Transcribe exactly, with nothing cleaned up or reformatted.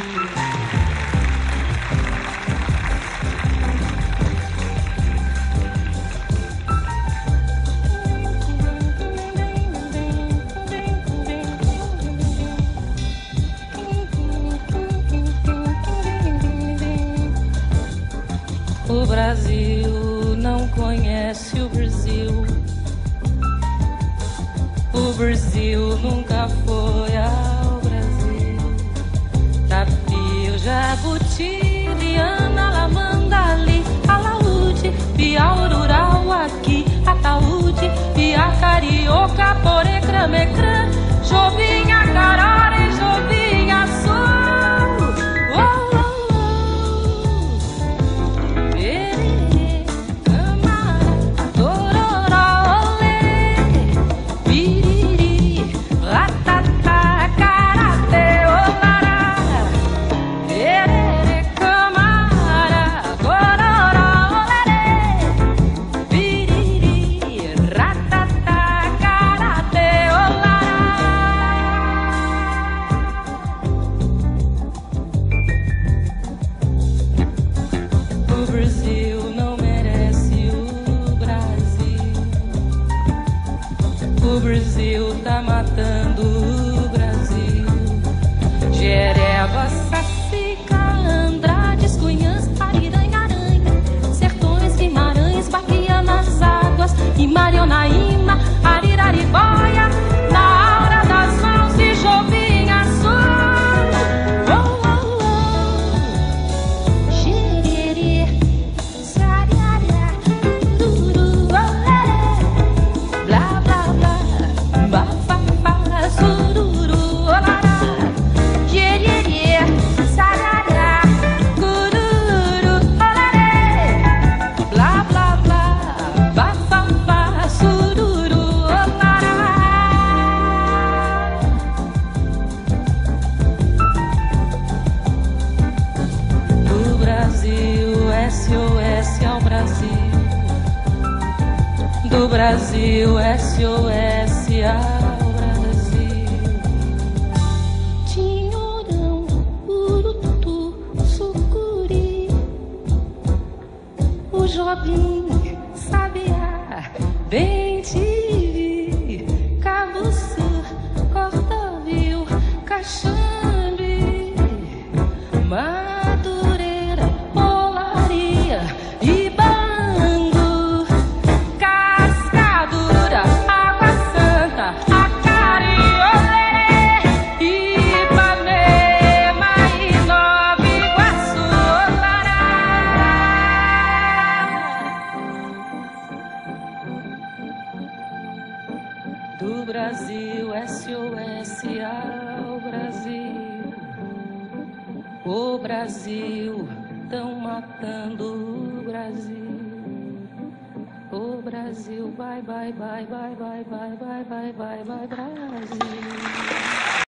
O Brasil não conhece o Brasil. O Brasil nunca foi ao Brasil. Tapio, jabuti, liana, lamanda, ali, alaúde, piau rural aqui, ataúde, pia carioca, porê, cramecrã, jovinha, carara e jovinha sul. O Brasil tá matando o Brasil. Jereba, Sacica, Andrades, Cunhãs, Ariranha, Aranha, Sertões, Guimarães, Bahia nas águas, e Marionaíma, Ariraribóia, na hora das mãos de Jovinha Sul. Oh, oh, oh. Xererê, sarará, tururu, olé, blá, blá, blá. Bafafá, sururu, olará, gererê, sarará, cururu, olaré, blá, blá, blá, bafafá, sururu, olará. Do Brasil, S O S ao Brasil. Do Brasil, S O S ao Brasil. Tinhorão, urutu, sucuri, o Jobim, sabiá, bem te vi, Cabuçu, Cordovil, Caxambi, Madureira, Olaria e Bangu, Cascadura, Água Santa, Acariolé, Ipanema e Nova Iguaçu, Olará. Do Brasil, S O S ao Brasil. O Brasil, tão matando o Brasil. O Brasil, bye, bye, bye, bye, bye, bye, bye, bye, bye, bye, Brasil.